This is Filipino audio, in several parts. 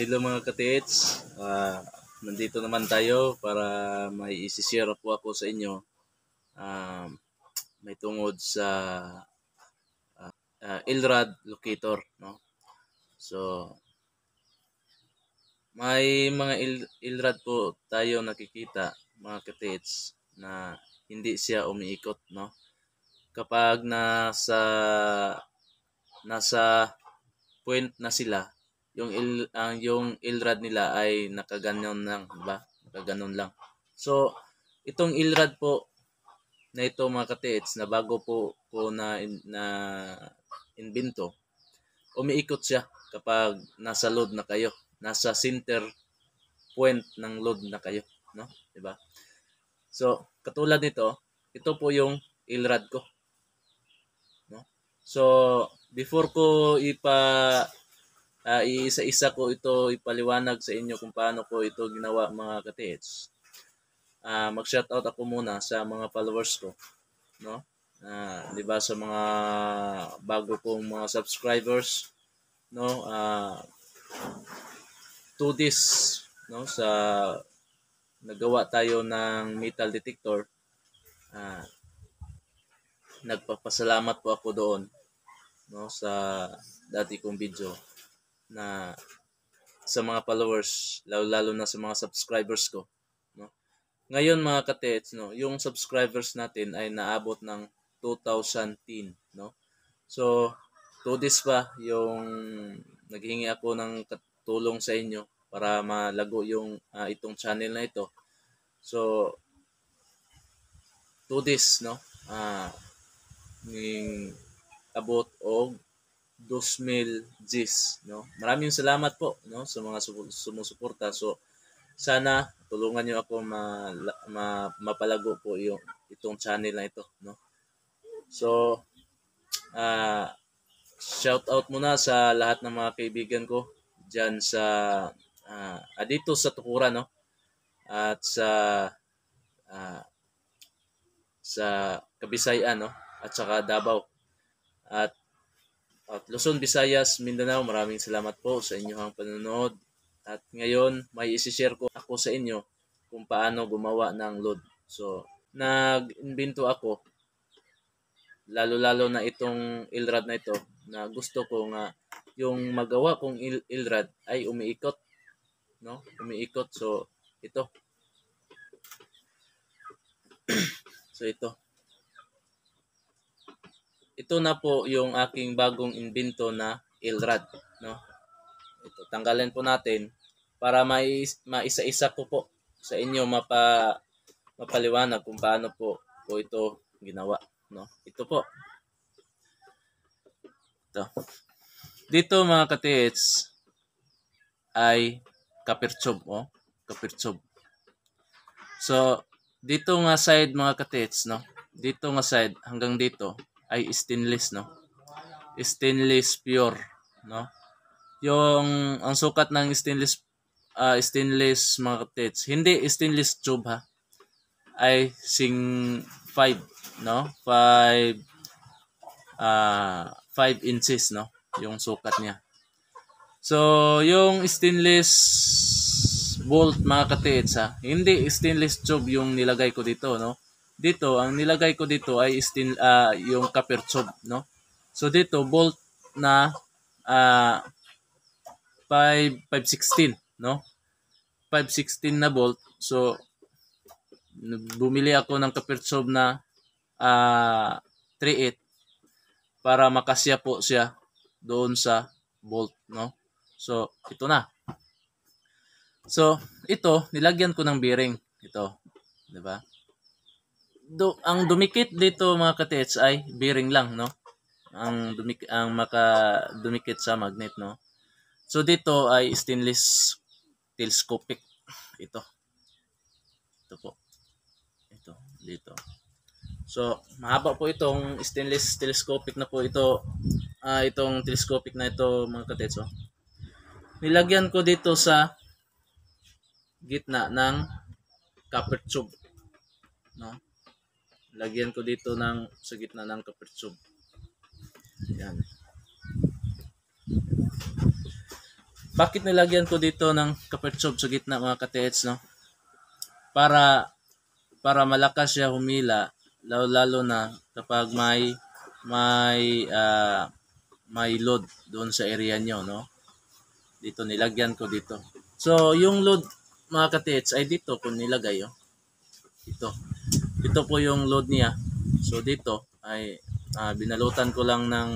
Hello mga katits, nandito naman tayo para may isi-share po ako sa inyo may tungod sa ILRAD locator, no? So may mga ILRAD po tayo nakikita mga katits na hindi siya umiikot, no? Kapag nasa point na sila, yung ILRAD nila ay nakaganon lang, diba? Nakaganon lang. So, itong ILRAD po na ito mga katits na bago po na invento, umiikot siya kapag nasa load na kayo, nasa center point ng load na kayo, no? Diba? So, katulad nito, ito po yung ILRAD ko, no? So, before ko iisa-isa ko ito ipaliwanag sa inyo kung paano ko ito ginawa mga katits. Mag-shoutout ako muna sa mga followers ko, no? 'Di ba, sa mga bago kong mga subscribers, no? 2 days, no, sa nagawa tayo ng metal detector. Nagpapasalamat po ako doon, no, sa dati kong video na sa mga followers, lalo na sa mga subscribers ko, no. Ngayon mga katets, no, yung subscribers natin ay naabot ng 2,010, no. So 2 days pa yung naghingi ako ng tulong sa inyo para malago yung itong channel na ito. So 2 days, no, ning abot og 2,000 Gs, no. Maraming salamat po, no, sa mga sumusuporta. So sana tulungan niyo ako mapalago po yung itong channel na ito, no. So shout out muna sa lahat ng mga kaibigan ko diyan dito sa Tukuran, no, at sa Kabisayan, no, at saka Davao at Luzon, Visayas, Mindanao. Maraming salamat po sa inyong panonood. At ngayon may isi-share ko ako sa inyo kung paano gumawa ng load. So nag-invento ako, lalo na itong ILRAD na ito, na gusto ko nga yung magawa kong ILRAD ay umiikot, no? Umiikot. So ito. So ito na po yung aking bagong invento na ILRAD, no? Ito, tanggalin po natin para maisa-isa ko po sa inyo mapaliwanag kung paano po ito ginawa, no? Ito po. Ito. Dito mga katits ay copper tube, oh, copper tube. So dito nga side mga katits, no? Dito nga side hanggang dito ay stainless, no? Stainless pure, no? Yung ang sukat ng stainless mga katits, hindi stainless tube ha, ay 5, no? 5 inches, no, yung sukat niya. So yung stainless bolt mga katits ha, hindi stainless tube yung nilagay ko dito, no. Dito ang nilagay ko dito ay yung copper tube, no. So dito bolt na 516, no, 516 na bolt. So bumili ako ng copper tube na 3/8 para makasya po siya doon sa bolt, no. So ito na. So ito nilagyan ko ng bearing ito, 'di ba? Ang dumikit dito mga katits ay bearing lang, no. Ang makadumikit sa magnet, no. So dito ay stainless telescopic ito. Ito po. Ito dito. So mahaba po itong stainless telescopic na po ito. Itong telescopic na ito mga katits, oh. Nilagyan ko dito sa gitna ng copper tube, no. Lagyan ko dito sa gitna ng copper tube. Yan. bakit nilagyan ko dito ng kapertsob sa gitna mga ka-TH, no? Para malakas siya humila, lalo na kapag may load doon sa area nyo, no? Dito nilagyan ko dito. So yung load mga ka-TH ay dito ko nilagay, oh. Ito po yung load niya. So dito ay binalutan ko lang ng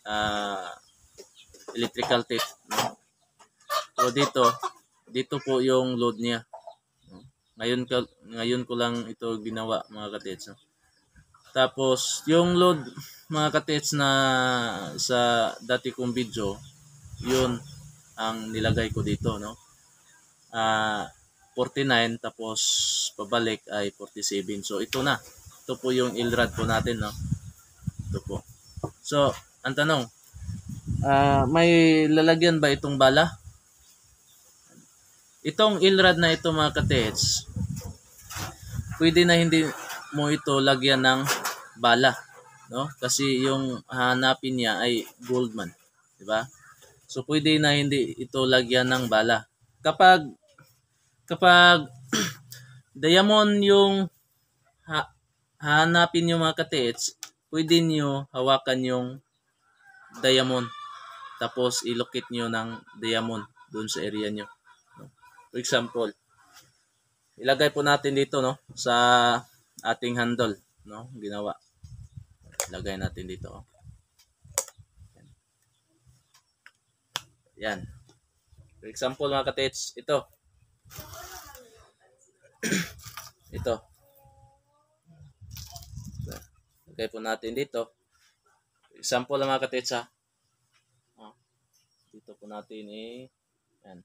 electrical tape, no? So dito po yung load niya. Ngayon ko lang ito ginawa mga ka-TH, no? Tapos yung load mga ka-TH na sa dati kong video, yun ang nilagay ko dito, no? 49 tapos pabalik ay 47. So ito na. Ito po yung ILRAD po natin, no? Ito po. So, ang tanong, may lalagyan ba itong bala? Itong ILRAD na ito mga ka-TH, pwede na hindi mo ito lagyan ng bala, no? Kasi yung hanapin niya ay Goldman, di ba? So pwede na hindi ito lagyan ng bala. Kapag diamond yung hanapin niyo mga ka-TH, pwede niyo hawakan yung diamond tapos ilokit niyo ng diamond doon sa area niyo, no? For example, ilagay po natin dito, no, sa ating handle, no, ginawa. Ilagay natin dito, oh. Yan. For example mga ka-TH, ito. Ito. Ilagay po natin dito. For example mga ka-TH, ha. Dito po natin yan.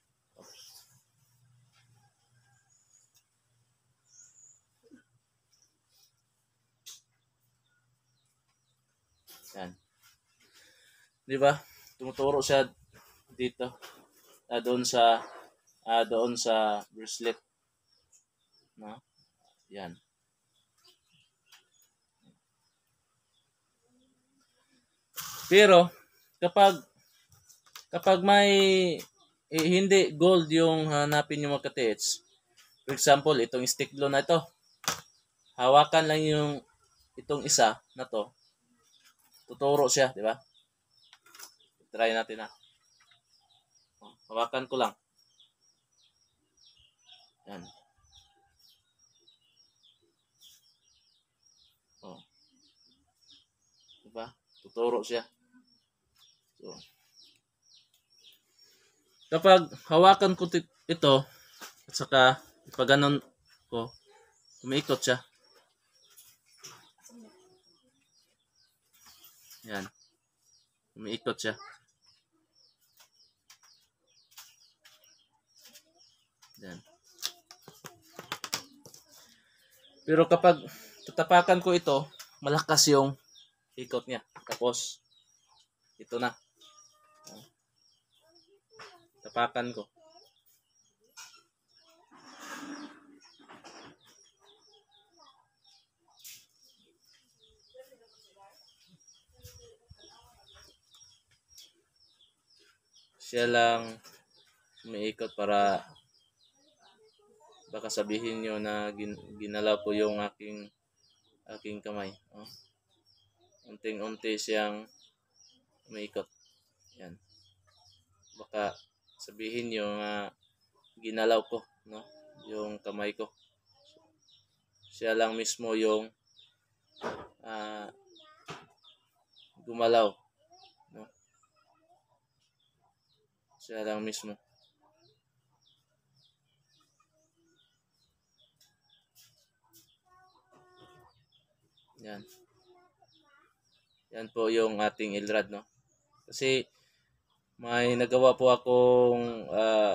Yan. Di ba? Tumuturo siya dito. Doon sa bracelet. No? Yan. Pero kapag may hindi gold yung hanapin yung mga ka-TH, for example, itong stick glue na ito, hawakan lang yung itong isa na to, tuturo siya, di ba? Try natin, ha. Hawakan ko lang. Yan. Oh. Diba? Tuturo siya. So, kapag hawakan ko ito at saka ipaganon ko, umiikot siya. Yan. Umiikot siya. Yan. Pero kapag tatapakan ko ito, malakas yung ikot niya. Tapos, ito na. Tapakan ko. Siya lang umiikot para baka sabihin nyo na ginalaw ko yung aking kamay. Oh. Unting-unti siyang umiikot. Yan. Baka sabihin nyo na ginalaw ko, no, yung kamay ko. Siya lang mismo yung gumalaw, no? Siya lang mismo. Yan. Yan po yung ating ILRAD, no? Kasi may nagawa po akong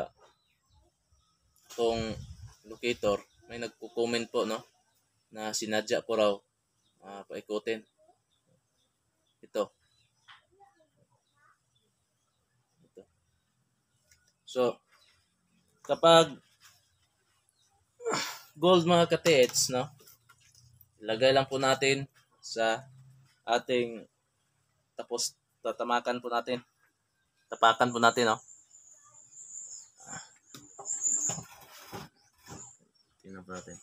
itong locator. May nagko-comment po, no, na sinadya ko raw paikutin. Ito. So, kapag gold mga ka-TH, no, ilagay lang po natin sa ating, tapos tapakan po natin, no. na po natin.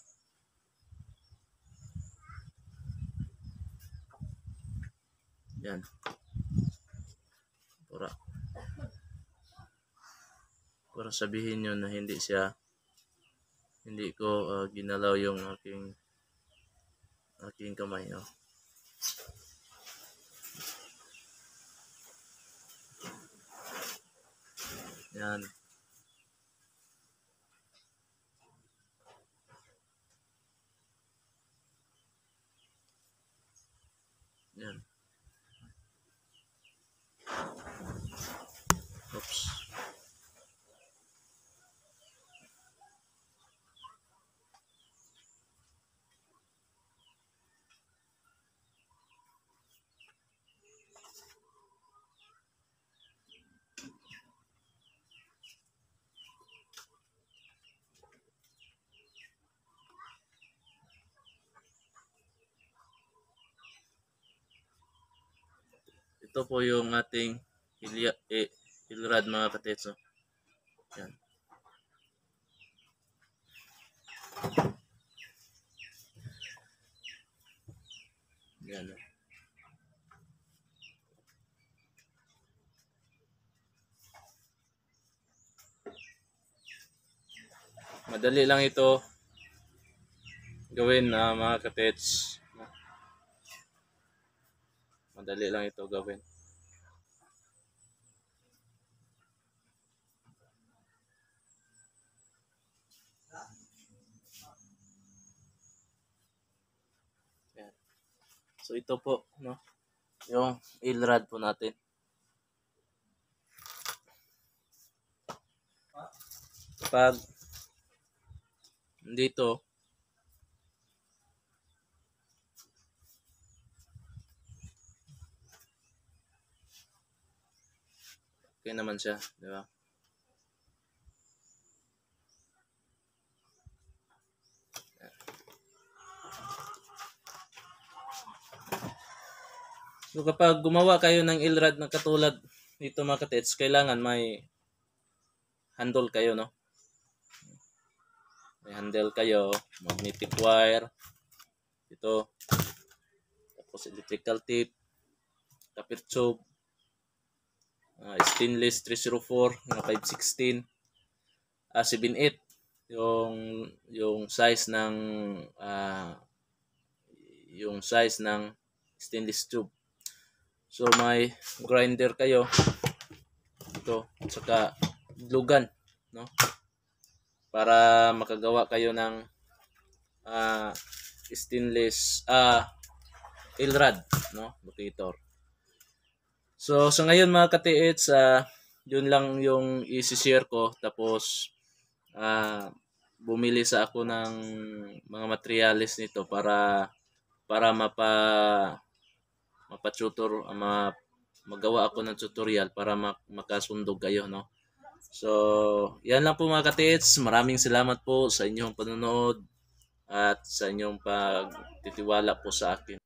Yan. Para sabihin nyo na hindi ko ginalaw yung aking kamay. Oh. Yan. Yan. Oops. Ito po yung ating ilrad mga katetso. Yan. Yan. Madali lang ito gawin mga katets. Madali lang ito gawin. Yan. So ito po, no, yung ilrad po natin. Kapag dito okay naman siya, di ba? So kapag gumawa kayo ng ilrad na katulad dito mga katets, kailangan may handle kayo, no? May handle kayo, magnetic wire, ito, tapos electrical tape, tapir tube, stainless 304 na 516, 7/8 yung size ng stainless tube. So may grinder kayo ito, saka lugan, no, para makagawa kayo ng stainless ilrad, no, locator. So sa ngayon mga ka-TH, yun lang yung i-share ko. Tapos bumili sa ako ng mga materials nito para mapa-tutor, magawa ako ng tutorial para makasundog kayo, no. So yan lang po mga ka-TH. Maraming salamat po sa inyong panonood at sa inyong pagtitiwala po sa akin.